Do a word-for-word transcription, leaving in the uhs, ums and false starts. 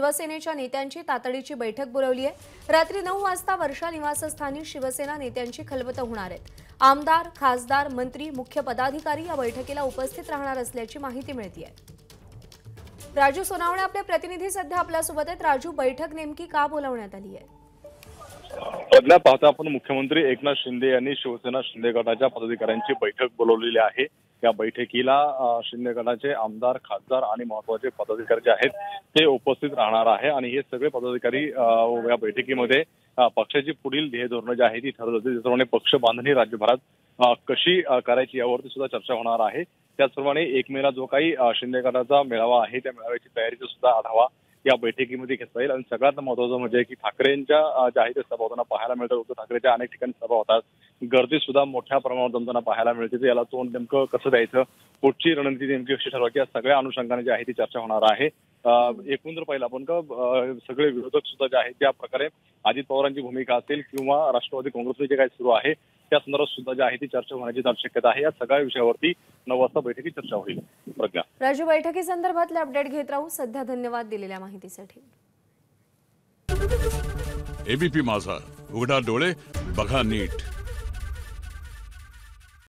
शिवसेनेच्या नेत्यांची तातडीची बैठक बोलावली आहे। रात्री नऊ वाजता वर्षा निवासस्थानी शिवसेना नेत्यांची खलबत होणार आहे। आमदार, खासदार, मंत्री, मुख्य पदाधिकारी या बैठकीला उपस्थित राहणार असल्याची माहिती मिळते आहे। राजू सोनावणे आपले प्रतिनिधी सध्या आपल्या सोबत आहेत। राजू, बैठक नेमकी का बोलावण्यात आली आहे? बदला पाहता आपण मुख्यमंत्री एकनाथ शिंदे यांनी शिवसेना शिंदे गटाच्या पदाधिकाऱ्यांची बैठक बोलावलेली आहे। या बैठकीला शिंदे गटाचे आमदार, खासदार आणि महत्त्वाचे पदाधिकारी जे आहेत ते उपस्थित राहणार आहे आणि हे सगळे पदाधिकारी या बैठकीमध्ये पक्षाची पुढील ध्येय धोरण जी आहे ती ठरवली जाते। त्याचप्रमाणे पक्ष बांधणी राज्यभरात कशी करायची यावरती सुद्धा चर्चा होणार आहे। त्याचप्रमाणे एक मेला जो काही शिंदे गटाचा मेळावा आहे त्या मेळाव्याची तयारीचा सुद्धा आढावा या बैठकीमध्ये घेतला येईल। आणि सगळ्यात महत्त्वाचं म्हणजे की ठाकरेंच्या ज्या आहेत सभा होताना पाहायला मिळतात। उद्धव ठाकरेच्या अनेक ठिकाणी सभा होतात, गर्दी सुद्धा मोठ्या प्रमाणावर जमताना पाहायला मिळते। तर याला तोंड नेमकं कसं द्यायचं, पुढची रणनीती नेमकी कशी ठरवायची या सगळ्या अनुषंगाने जी आहे ती चर्चा होणार आहे। एकूण जर पाहिलं आपण का सगळे विरोधक सुद्धा जे आहेत त्या प्रकारे अजित पवारांची भूमिका असेल किंवा राष्ट्रवादी काँग्रेसचे जे काही सुरू आहे त्या संदर्भात सुद्धा जी आहे ती चर्चा होण्याची शक्यता आहे। या सगळ्या विषयावरती नऊ वाजता बैठकीत चर्चा होईल। प्रज्ञा, राजू, बैठकी संदर्भातले अपडेट घेत राहू। सध्या धन्यवाद दिलेल्या माहितीसाठी। एबीपी माझा, उघडा डोळे बघा नीट।